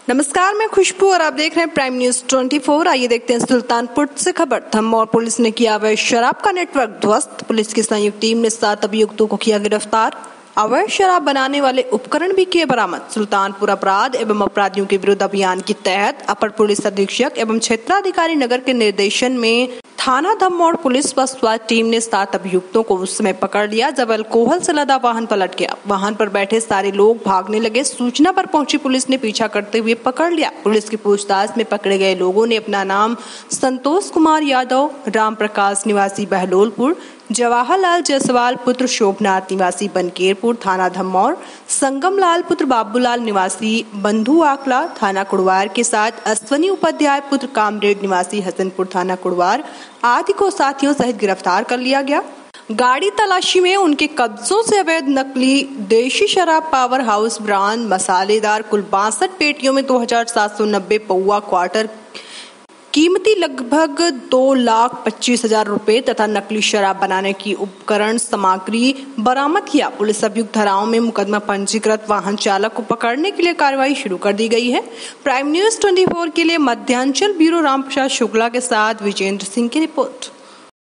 नमस्कार, मैं खुशबू और आप देख रहे हैं प्राइम न्यूज 24। आइए देखते हैं सुल्तानपुर से खबर। धमौर पुलिस ने किया अवैध शराब का नेटवर्क ध्वस्त। पुलिस की संयुक्त टीम ने 7 अभियुक्तों को किया गिरफ्तार। अवैध शराब बनाने वाले उपकरण भी किए बरामद। सुल्तानपुर अपराध एवं अपराधियों के विरुद्ध अभियान के तहत अपर पुलिस अधीक्षक एवं क्षेत्राधिकारी नगर के निर्देशन में थाना धमौर पुलिस व स्वास्थ्य टीम ने 7 अभियुक्तों को उस समय पकड़ लिया जब अल्कोहल से लदा वाहन पलट गया। वाहन पर बैठे सारे लोग भागने लगे। सूचना पर पहुंची पुलिस ने पीछा करते हुए पकड़ लिया। पुलिस की पूछताछ में पकड़े गए लोगों ने अपना नाम संतोष कुमार यादव, राम प्रकाश निवासी बहलोलपुर, जवाहरलाल जायसवाल पुत्र शोभनाथ निवासी बनकेरपुर थाना धमौर, संगम लाल पुत्र बाबूलाल निवासी बंधु आकला थाना कुड़वार के साथ अश्वनी उपाध्याय पुत्र कामरेड निवासी हसनपुर थाना कुड़वार आदि को साथियों सहित गिरफ्तार कर लिया गया। गाड़ी तलाशी में उनके कब्जों से अवैध नकली देशी शराब पावर हाउस ब्रांड मसालेदार कुल 62 पेटियों में 2790 पौवा क्वार्टर कीमती लगभग 2,25,000 रुपए तथा नकली शराब बनाने की उपकरण सामग्री बरामद किया। पुलिस अभियुक्त धाराओं में मुकदमा पंजीकृत वाहन चालक को पकड़ने के लिए कार्रवाई शुरू कर दी गई है। प्राइम न्यूज 24 के लिए मध्यांचल ब्यूरो रामप्रसाद शुक्ला के साथ विजेंद्र सिंह की रिपोर्ट।